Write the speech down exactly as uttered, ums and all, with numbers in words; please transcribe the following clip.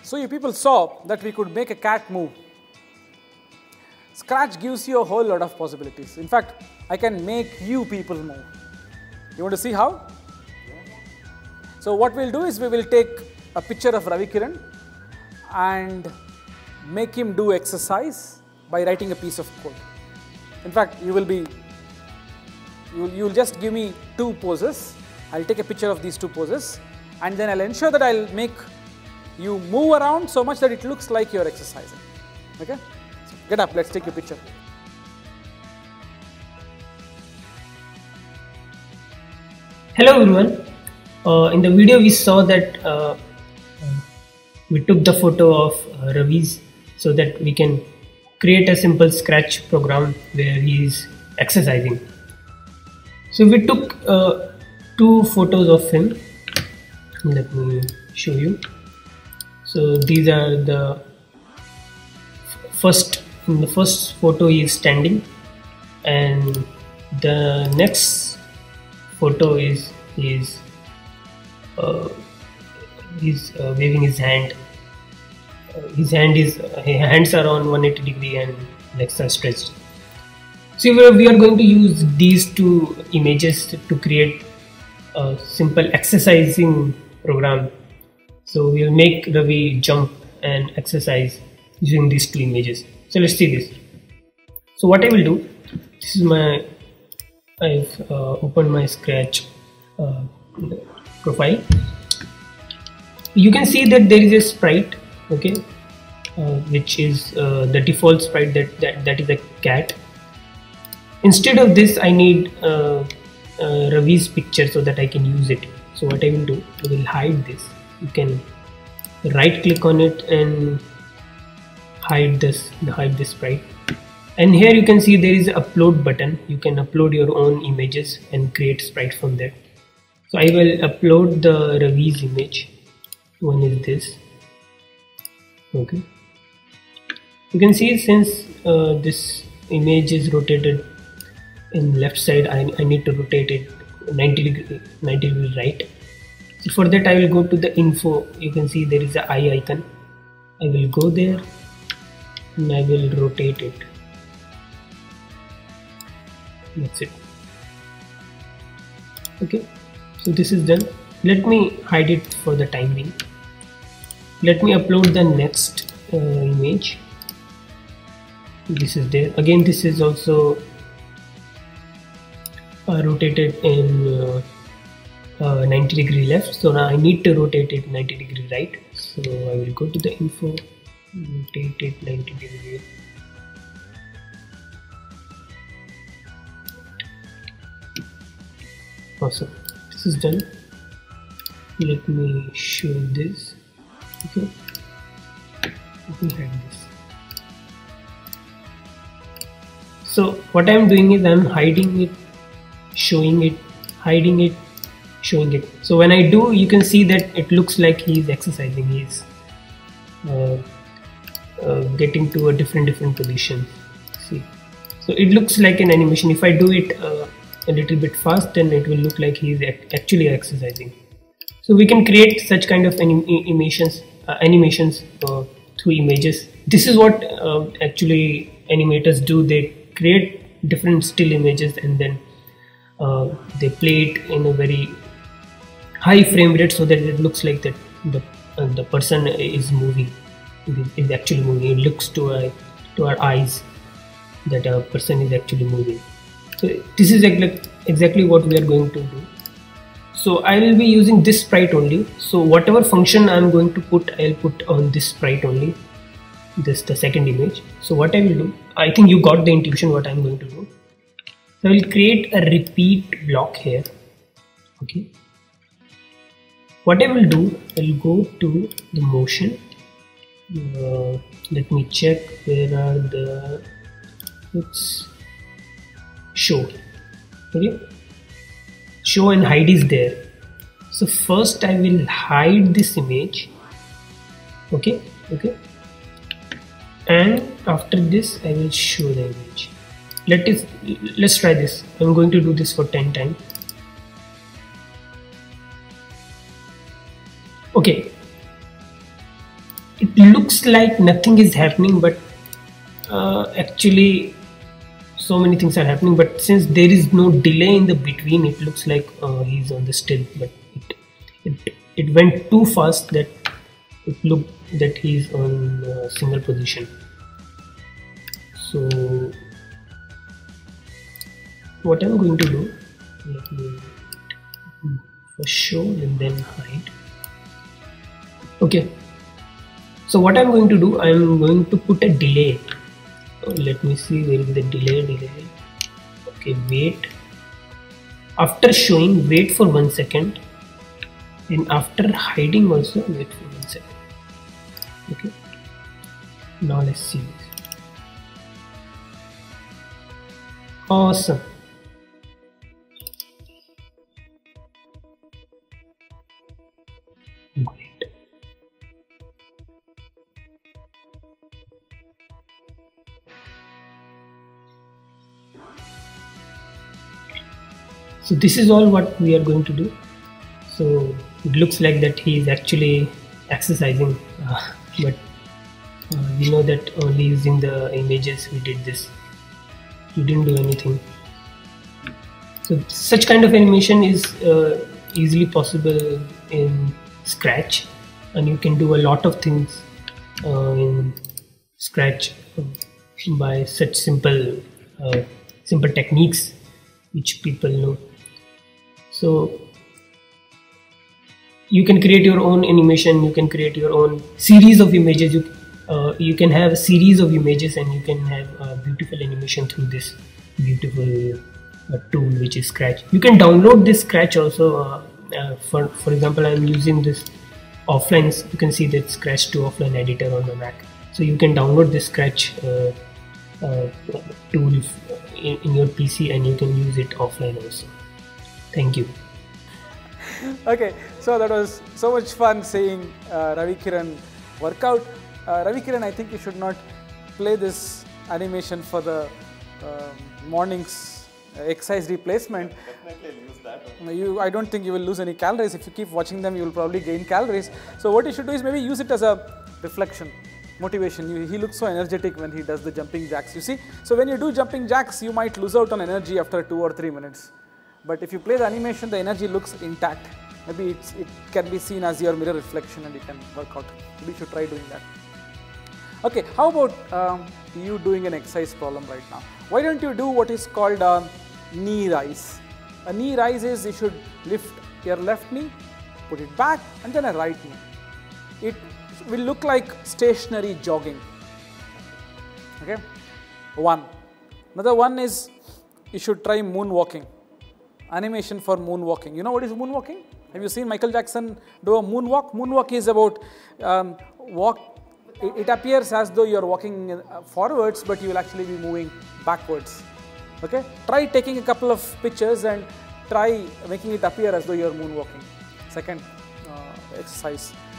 So you people saw that we could make a cat move. Scratch gives you a whole lot of possibilities. In fact, I can make you people move. You want to see how? So what we'll do is we will take a picture of Ravi Kiran and make him do exercise by writing a piece of code. In fact, you will be, you will, you will just give me two poses. I'll take a picture of these two poses and then I'll ensure that I'll make you move around so much that it looks like you're exercising. Okay? So get up, let's take a picture. Hello everyone. Uh, in the video we saw that uh, we took the photo of uh, Ravi's so that we can create a simple Scratch program where he is exercising. So we took uh, two photos of him. Let me show you. So these are the first, in the first photo he is standing, and the next photo is he is uh, he's uh, waving his hand. Uh, his hand is uh, his hands are on one hundred eighty degree and legs are stretched. So we are, we are going to use these two images to create a simple exercising program. So we will make Ravi jump and exercise using these two images. So let's see this. So what I will do, this is my, I've uh, opened my Scratch uh, profile. You can see that there is a sprite, okay, uh, which is uh, the default sprite, that, that that is a cat. Instead of this, I need uh, uh, Ravi's picture so that I can use it. So what I will do, I will hide this. You can right click on it and hide this, hide this sprite. And here you can see there is an upload button. You can upload your own images and create sprite from there. So I will upload the Ravi's image. One is this. Okay. You can see since uh, this image is rotated in left side, I, I need to rotate it ninety degree, ninety degree right. So for that I will go to the info. You can see there is a eye icon. I will go there and I will rotate it. That's it. Okay, so this is done. Let me hide it for the time being. Let me upload the next uh, image. This is there. Again, this is also uh, rotated in uh, uh, ninety degree left. So now I need to rotate it ninety degree right. So I will go to the info, rotate it ninety degree. Awesome. This is done. Let me show this. Okay. Let me hide this. So what I am doing is I am hiding it, showing it, hiding it, showing it. So when I do, you can see that it looks like he is exercising. He is uh, uh, getting to a different different position. See, so it looks like an animation. If I do it uh, a little bit fast, then it will look like he is actually exercising. So we can create such kind of anim animations, uh, animations uh, through images. This is what uh, actually animators do. They create different still images and then uh, they play it in a very high frame rate so that it looks like that the uh, the person is moving. It is, is actually moving. It looks to our to our eyes that a person is actually moving. So this is exactly what we are going to do. So I will be using this sprite only. So whatever function I am going to put, I will put on this sprite only. This the second image. So what I will do, I think you got the intuition what I am going to do. So I will create a repeat block here. Okay. What I will do, I will go to the motion. Uh, let me check where are the oops, show. Okay. Show and hide is there. So first I will hide this image. Okay. Okay. And after this I will show the image. Let it, let's try this. I'm going to do this for ten times. Okay, it looks like nothing is happening, but uh, actually so many things are happening. But since there is no delay in the between, it looks like uh, he's on the still, but it, it, it went too fast that it looked that he's on uh, single position. So what I'm going to do, let me first show and then hide. Okay, so what I'm going to do, I'm going to put a delay. Oh, let me see, where is the delay delay Okay, wait. After showing, wait for one second, and after hiding also wait for one second. Okay, now let's see this. Awesome. Great. So this is all what we are going to do. So it looks like that he is actually exercising, uh, but uh, we know that only using the images we did this. You didn't do anything. So such kind of animation is uh, easily possible in Scratch, and you can do a lot of things uh, in Scratch uh, by such simple uh, simple techniques which people know. So you can create your own animation, you can create your own series of images. You, uh, you can have a series of images, and you can have a beautiful animation through this beautiful uh, tool which is Scratch. You can download this Scratch also. Uh, uh, for for example, I am using this offline. You can see that Scratch to offline editor on the Mac. So you can download this Scratch uh, uh, tool in, in your P C, and you can use it offline also. Thank you. Okay, so that was so much fun seeing uh, Ravi Kiran work out. Uh, Ravi Kiran, I think you should not play this animation for the uh, morning's uh, exercise replacement. Definitely use that. You, I don't think you will lose any calories. If you keep watching them, you will probably gain calories. So what you should do is maybe use it as a reflection, motivation. You, he looks so energetic when he does the jumping jacks, you see. So when you do jumping jacks, you might lose out on energy after two or three minutes. But if you play the animation, the energy looks intact. Maybe it's, it can be seen as your mirror reflection, and it can work out. Maybe you should try doing that. Okay, how about um, you doing an exercise problem right now? Why don't you do what is called a knee rise? A knee rise is you should lift your left knee, put it back, and then a right knee. It will look like stationary jogging. Okay, one. Another one is you should try moonwalking. Animation for moonwalking. You know what is moonwalking? Have you seen Michael Jackson do a moonwalk? Moonwalk is about um, walk. It, it appears as though you are walking forwards, but you will actually be moving backwards. Okay? Try taking a couple of pictures and try making it appear as though you are moonwalking. Second uh, exercise.